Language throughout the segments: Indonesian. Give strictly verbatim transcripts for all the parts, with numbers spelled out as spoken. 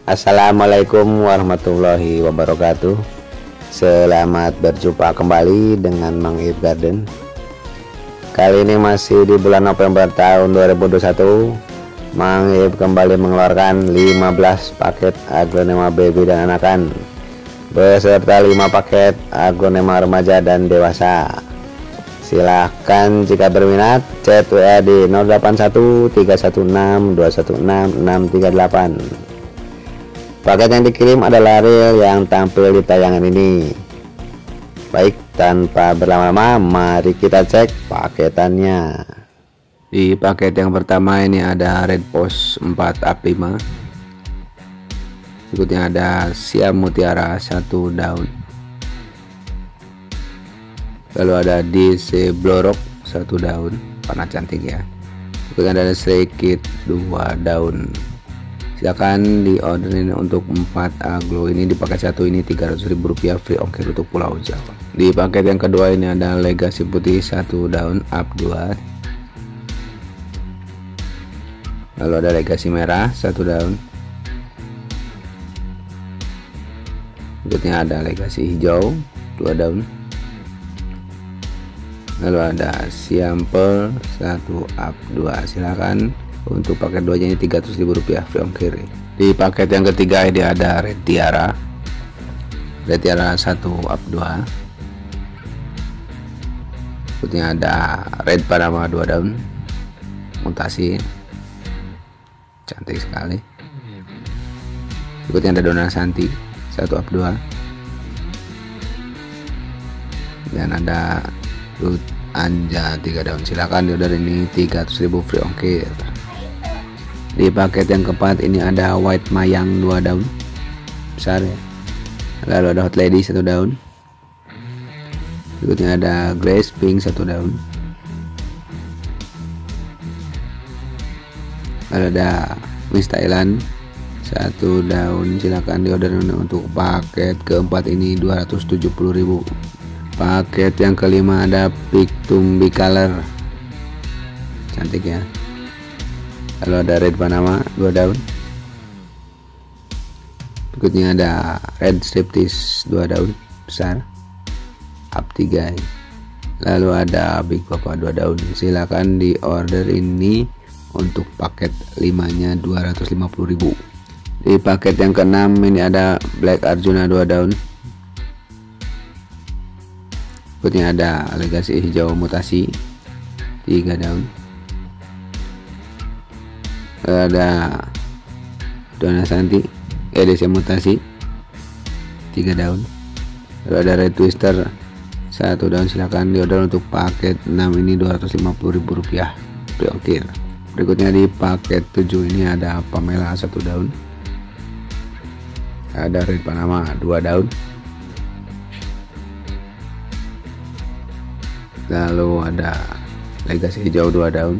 Assalamualaikum warahmatullahi wabarakatuh. Selamat berjumpa kembali dengan Mang Ip Garden. Kali ini masih di bulan November tahun dua ribu dua puluh satu. Mang Ip kembali mengeluarkan lima belas paket aglonema baby dan anakan beserta lima paket aglonema remaja dan dewasa. Silahkan jika berminat chat W A di nol delapan satu tiga satu enam dua satu enam enam tiga delapan. Paket yang dikirim adalah reel yang tampil di tayangan ini. Baik, tanpa berlama-lama mari kita cek paketannya. Di paket yang pertama ini ada Red Post empat A P lima. Berikutnya ada Siam Mutiara satu daun. Lalu ada D C Blorok satu daun, warna cantik ya. Berikutnya ada Stray Kid dua daun. Silakan di orderin untuk empat aglo ini. Di paket satu ini tiga ratus ribu rupiah free ongkir untuk Pulau Jawa. Di paket yang kedua ini ada Legacy putih satu daun up dua. Lalu ada Legacy merah satu daun. Berikutnya ada Legacy hijau dua daun. Lalu ada Siam Pearl satu up dua. Silakan untuk paket dua nya ini tiga ratus ribu rupiah free ongkir. Di paket yang ketiga ini ada Red Tiara. Red Tiara satu up dua. Berikutnya ada Red Panama dua daun. Mutasi. Cantik sekali. Berikutnya ada Dona Santi satu up dua. Dan ada Ruth Anja tiga daun. Silakan di order ini tiga ratus ribu free ongkir. Di paket yang keempat ini ada White Mayang dua daun besar ya. Lalu ada Hot Lady satu daun. Berikutnya ada Grace Pink satu daun. Lalu ada Miss Thailand satu daun. Silakan di order untuk paket keempat ini dua ratus tujuh puluh ribu. Paket yang kelima ada Pictum Bicolor, cantik ya. Lalu ada Red Panama dua daun. Berikutnya ada Red Striptease dua daun besar up tiga. Lalu ada Big Papa dua daun. Silakan di order ini untuk paket lima nya dua ratus lima puluh ribu. Di paket yang keenam ini ada Black Arjuna dua daun. Berikutnya ada Legacy hijau mutasi tiga daun. Ada Dona Santi edisi mutasi tiga daun. Lalu ada Red Twister satu daun. Silakan di order untuk paket enam ini dua ratus lima puluh ribu rupiah free ongkir. Berikutnya di paket tujuh ini ada Pamela satu daun. Ada Red Panama dua daun. Lalu ada Legacy hijau dua daun.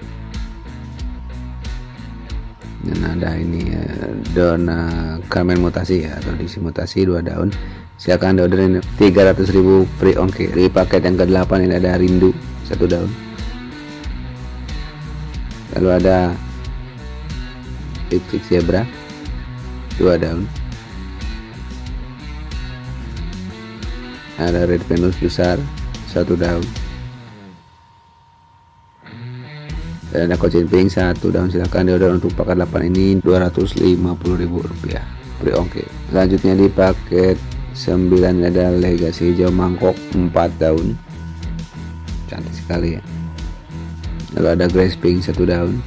Dan ada ini ya, Dona Carmen mutasi ya, atau disi mutasi dua daun. Silakan orderin tiga ratus ribu free ongkir. Di paket yang ke delapan ini ada Rindu satu daun. Lalu ada Lipstick Zebra dua daun. Ada Red Venus besar satu daun. Dan ada Kocin Pink satu daun. Silakan diorder untuk paket delapan ini dua ratus lima puluh ribu rupiah free ongkir. Selanjutnya di paket sembilan ada Legacy hijau mangkok empat daun. Cantik sekali ya. Lalu ada Grace Pink satu daun.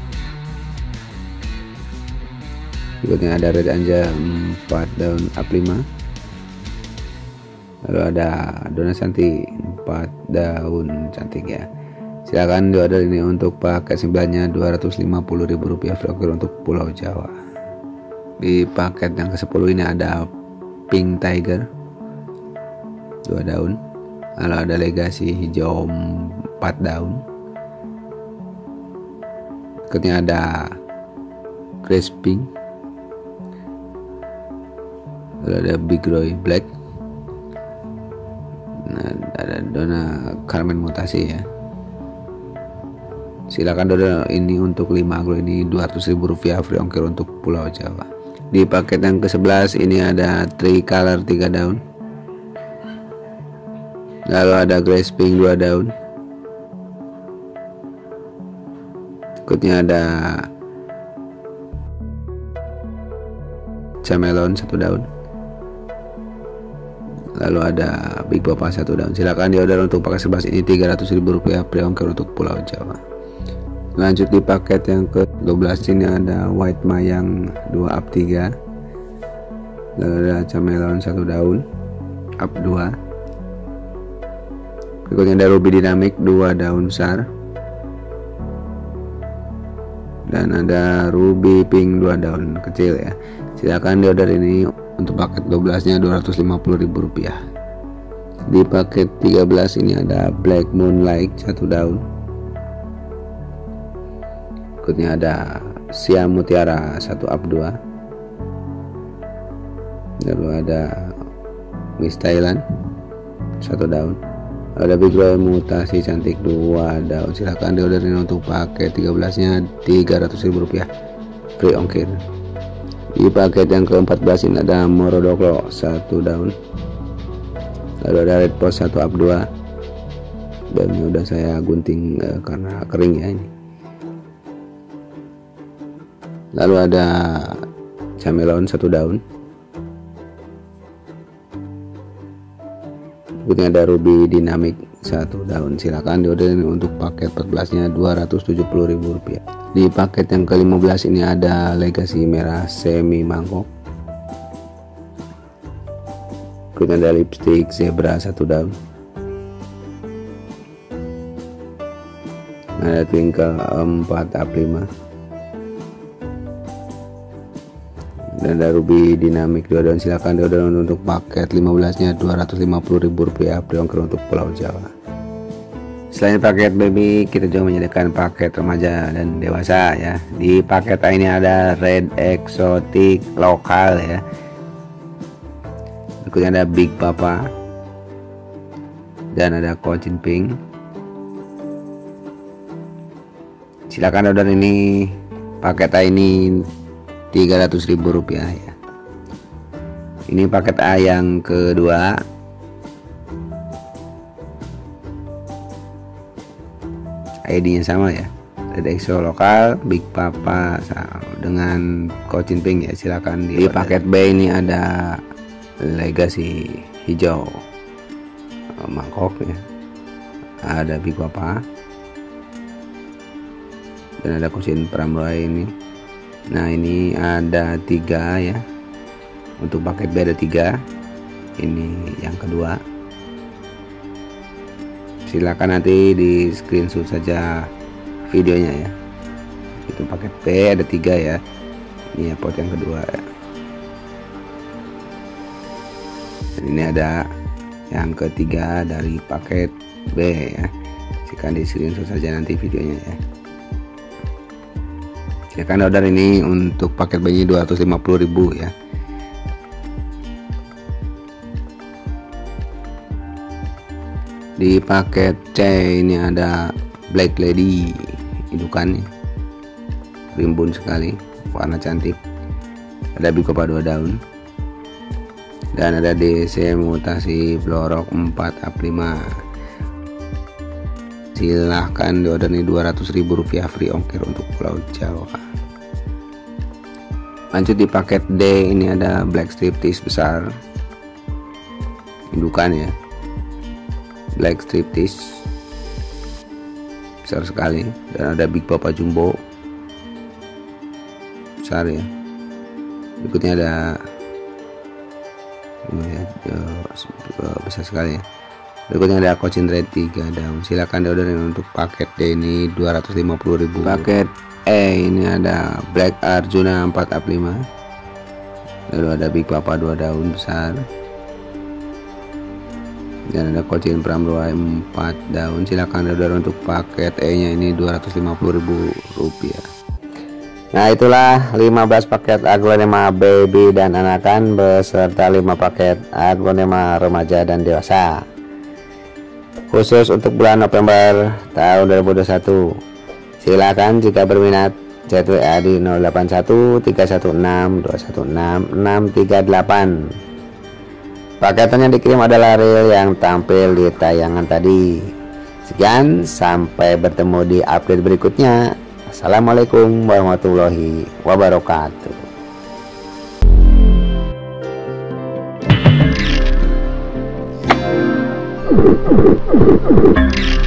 Berikutnya ada Red Anja empat daun up lima. Lalu ada Dona Santi empat daun, cantik ya. Silakan di order ini untuk paket sembilan nya dua ratus lima puluh ribu rupiah free ongkir untuk Pulau Jawa. Di paket yang ke sepuluh ini ada Pink Tiger dua daun. Lalu ada Legacy hijau empat daun. Berikutnya ada Grace Pink. Lalu ada Big Roy Black. Nah, ada Dona Carmen mutasi ya. Silakan order ini untuk lima aglo ini dua ratus ribu rupiah free ongkir untuk Pulau Jawa. Di paket yang ke sebelas ini ada tricolor tiga daun, lalu ada grace pink dua daun, berikutnya ada camelon satu daun, lalu ada big papa satu daun. Silakan diorder untuk paket sebelas ini tiga ratus ribu rupiah free ongkir untuk Pulau Jawa. Lanjut di paket yang ke dua belas ini ada white mayang dua up tiga, lalu ada camelon satu daun up dua, berikutnya ada ruby dynamic dua daun besar, dan ada ruby pink dua daun kecil ya. Silakan diorder ini untuk paket dua belas nya dua ratus lima puluh ribu rupiah. Di paket tiga belas ini ada black moonlight satu daun, berikutnya ada siam mutiara satu up dua, lalu ada miss Thailand satu daun, ada big royal mutasi cantik dua daun. Silahkan diorderin untuk paket tiga belas nya tiga ratus ribu rupiah free ongkir. Di paket yang ke empat belas ini ada morodoklo satu daun, lalu ada red post satu up dua, dan ini udah saya gunting eh, karena kering ya ini. Lalu ada camelon satu daun, berikutnya ada ruby dynamic satu daun. Silakan diorderin untuk paket empat belas nya dua ratus tujuh puluh ribu rupiah. Di paket yang ke lima belas ini ada legacy merah semi mangkok, berikutnya ada lipstick zebra satu daun, ada twinkle empat up lima, dan ada ruby dynamic dua daun. Silakan diorder untuk paket lima belas nya dua ratus lima puluh ribu rupiah free ongkir untuk Pulau Jawa. Selain paket baby, kita juga menyediakan paket remaja dan dewasa ya. Di paket ini ada red exotic lokal ya, berikutnya ada big papa, dan ada cochin pink. Silakan order ini paket ini tiga ratus ribu rupiah ya. Ini paket A yang kedua. I D-nya sama ya. Ada exo lokal, big papa dengan cochin pink ya. Silakan di paket B ini ada legacy hijau mangkok ya. Ada big papa, dan ada cochin pramroy ini. Nah ini ada tiga ya, untuk paket B ada tiga, ini yang kedua. Silakan nanti di screenshot saja videonya ya. Itu paket B ada tiga ya, ini ya pot yang kedua ya. Dan ini ada yang ketiga dari paket B ya. Silakan di screenshot saja nanti videonya ya. Silakan order ini untuk paket B nya dua ratus lima puluh ribu ya. Di paket C ini ada black lady indukannya, rimbun sekali, warna cantik, ada big papa dua daun, dan ada D C mutasi blorok empat up lima. Silahkan diorder nih dua ratus ribu rupiah free ongkir untuk Pulau Jawa. Lanjut di paket D ini ada black striptease besar indukan ya, black striptease besar sekali, dan ada big papa jumbo besar ya. Berikutnya ada ini ya, besar sekali ya. Berikutnya ada cochin red tiga daun. Silakan diorderin untuk paket D ini dua ratus lima puluh ribu. Paket E ini ada black arjuna empat up lima, lalu ada big papa dua daun besar, dan ada cochin pramroy empat daun. Silakan diorder untuk paket E nya ini dua ratus lima puluh ribu rupiah. Nah itulah lima belas paket aglonema baby dan anakan beserta lima paket aglonema remaja dan dewasa khusus untuk bulan November tahun dua ribu dua puluh satu. Silakan jika berminat Chat W A di nol delapan satu tiga satu enam dua satu enam enam tiga delapan. Paketan yang dikirim adalah reel yang tampil di tayangan tadi. Sekian, sampai bertemu di update berikutnya. Assalamualaikum warahmatullahi wabarakatuh.